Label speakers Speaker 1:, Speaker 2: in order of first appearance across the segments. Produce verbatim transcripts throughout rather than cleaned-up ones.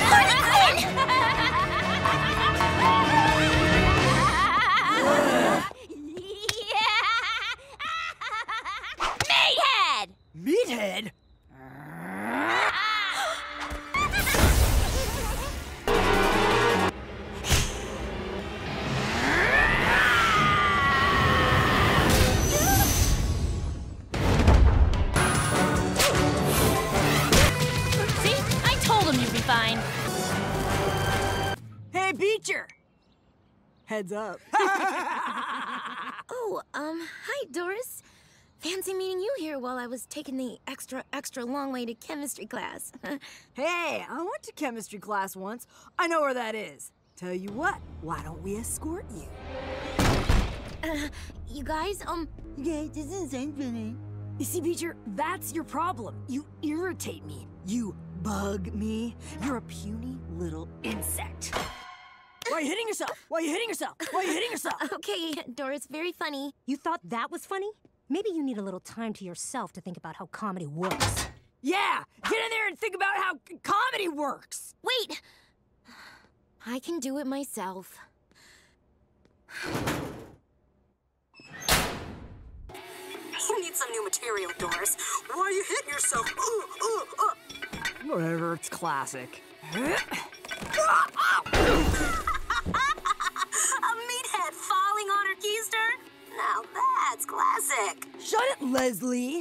Speaker 1: Meathead!
Speaker 2: Meathead?
Speaker 1: Fine.
Speaker 2: Hey, Beecher! Heads up.
Speaker 3: Oh, um, hi, Doris. Fancy meeting you here while I was taking the extra, extra long way to chemistry class.
Speaker 2: Hey, I went to chemistry class once. I know where that is. Tell you what, why don't we escort you?
Speaker 3: Uh, you guys, um...
Speaker 2: You guys, this isn't funny. You see, Beecher, that's your problem. You irritate me. You bug me. You're a puny little insect. Why are you hitting yourself? Why are you hitting yourself? Why are you hitting yourself?
Speaker 3: Okay, Doris, very funny.
Speaker 4: You thought that was funny? Maybe you need a little time to yourself to think about how comedy works.
Speaker 2: Yeah, get in there and think about how comedy works.
Speaker 3: Wait! I can do it myself.
Speaker 5: You need some new material, Doris. Why are you hitting yourself? Uh, uh, uh.
Speaker 2: Whatever, it's classic.
Speaker 5: A meathead falling on her keister? Now that's classic.
Speaker 2: Shut it, Leslie.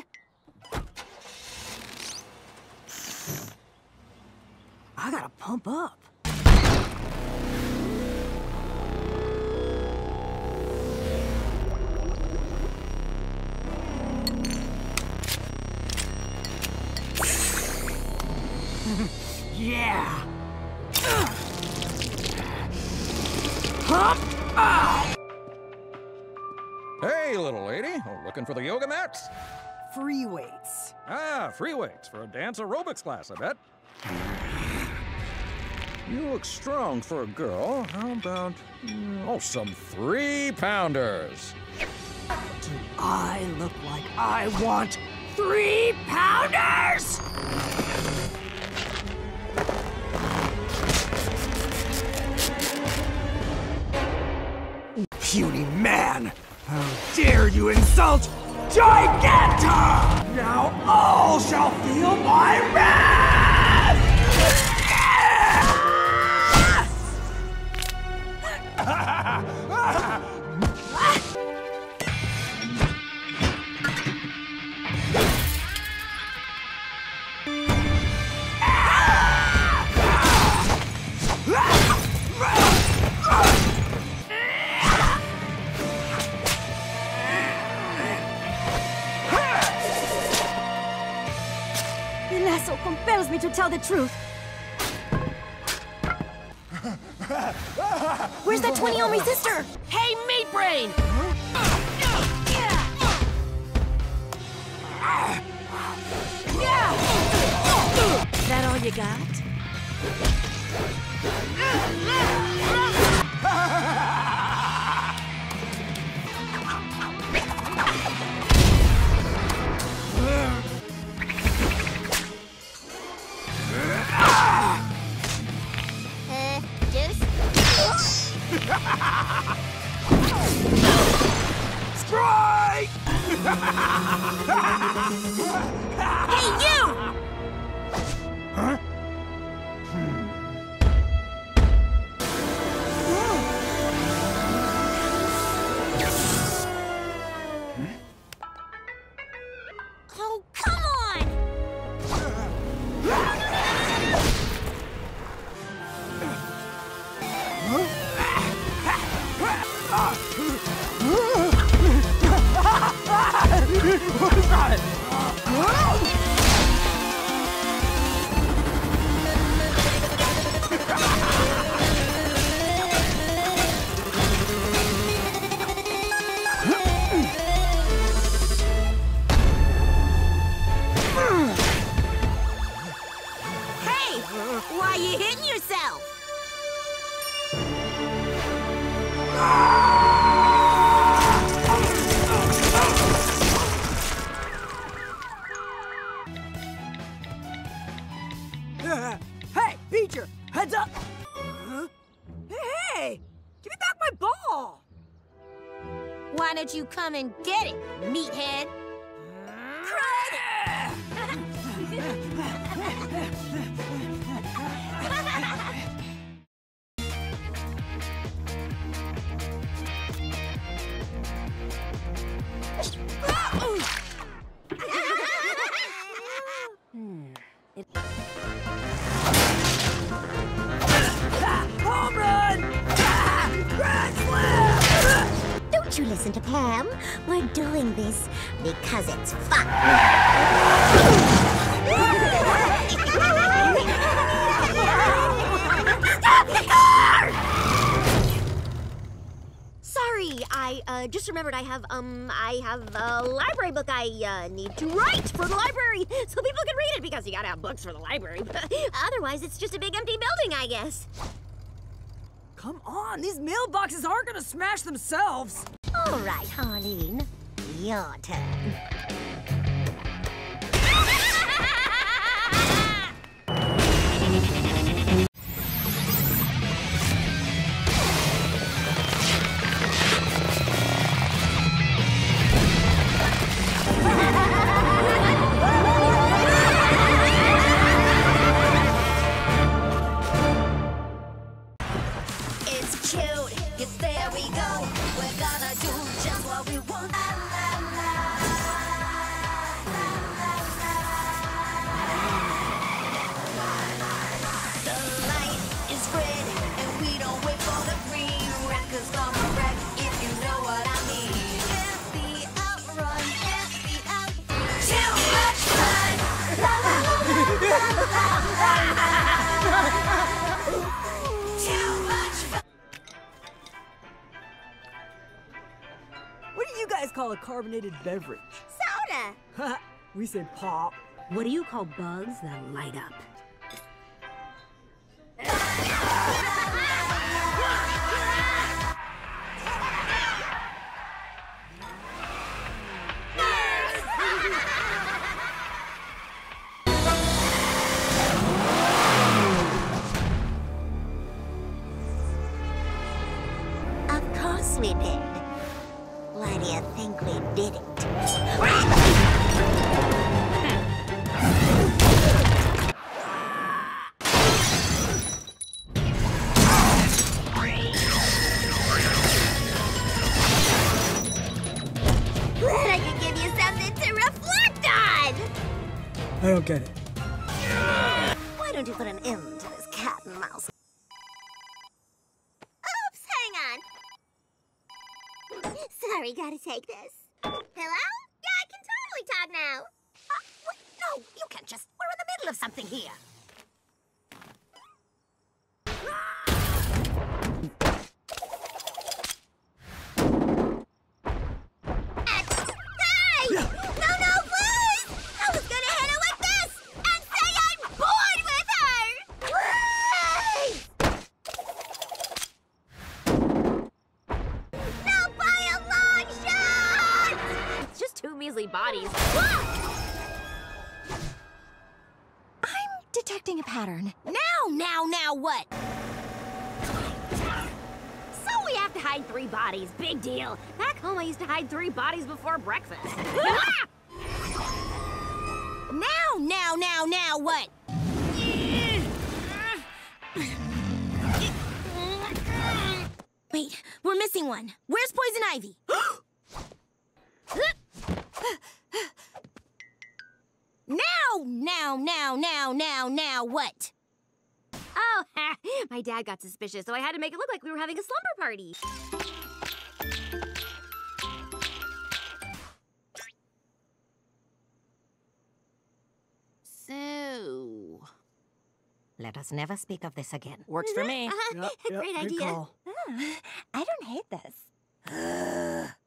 Speaker 2: I gotta pump up. Yeah. Pump up.
Speaker 6: Hey, little lady. Oh, looking for the yoga mats?
Speaker 2: Free weights.
Speaker 6: Ah, free weights for a dance aerobics class, I bet. You look strong for a girl. How about, mm, oh, some three-pounders?
Speaker 2: Do I look like I want three-pounders? Puny man! How dare you insult Giganta! Now all shall feel my wrath!
Speaker 4: The lasso compels me to tell the truth.
Speaker 3: Where's that twenty on my sister?
Speaker 1: Hey, meat brain!
Speaker 4: Is that all you got?
Speaker 3: Uh, juice?
Speaker 2: Strike!
Speaker 1: Hey, you!
Speaker 2: Huh?
Speaker 3: Oh, come on!
Speaker 2: What is that?
Speaker 3: Hey! Why you hitting yourself?
Speaker 2: Hey, Beecher! Heads up! Huh? Hey! Give me back my ball!
Speaker 3: Why don't you come and get it, meathead?
Speaker 2: Home run! Grand slam!
Speaker 7: Don't you listen to Pam. We're doing this because it's fun. Stop the car! Sorry, I uh, just remembered I have, um, I have a library book I uh, need to write for the library so people can read it because you gotta have books for the library. Otherwise, it's just a big empty building, I guess.
Speaker 2: Come on, these mailboxes aren't gonna smash themselves.
Speaker 7: All right, Harleen, your turn.
Speaker 5: It's cute. Yes, there we go. We're gonna do just what we want. The light is red, and we don't wait for the green. Wreckers gonna wreck, if you know what I mean. It's the outrun, it's the out. Too much fun. La la la la la la la. Too much fun.
Speaker 2: What do you guys call a carbonated beverage?
Speaker 7: Soda.
Speaker 2: We say pop.
Speaker 4: What do you call bugs that light up?
Speaker 7: Of course we did. Why do you think we did it? Glad I could give you something to reflect on!
Speaker 2: I don't get it.
Speaker 7: Why don't you put an end to this cat and mouse? Oops, hang on. Sorry, gotta take this. Hello? Yeah, I can totally talk now.
Speaker 3: Uh, what? No, you can't just. We're in the middle of something here.
Speaker 7: Hey! No, no, please! I was gonna hit her with this and say I'm bored with her! Please! Not by a long shot!
Speaker 3: It's just two measly bodies.
Speaker 7: I'm detecting a pattern.
Speaker 3: Now, now, now what? So we have to hide three bodies. Big deal. Back home, I used to hide three bodies before breakfast. Ah! Now, now, now, now what? Wait, we're missing one. Where's Poison Ivy? Now, now, now, now, now, now what? Oh, my dad got suspicious, so I had to make it look like we were having a slumber party. So, let us never speak of this again.
Speaker 2: Works for me.
Speaker 7: Uh-huh.
Speaker 2: Yep, yep,
Speaker 7: Great
Speaker 2: good
Speaker 7: idea.
Speaker 2: call.
Speaker 7: I don't hate this.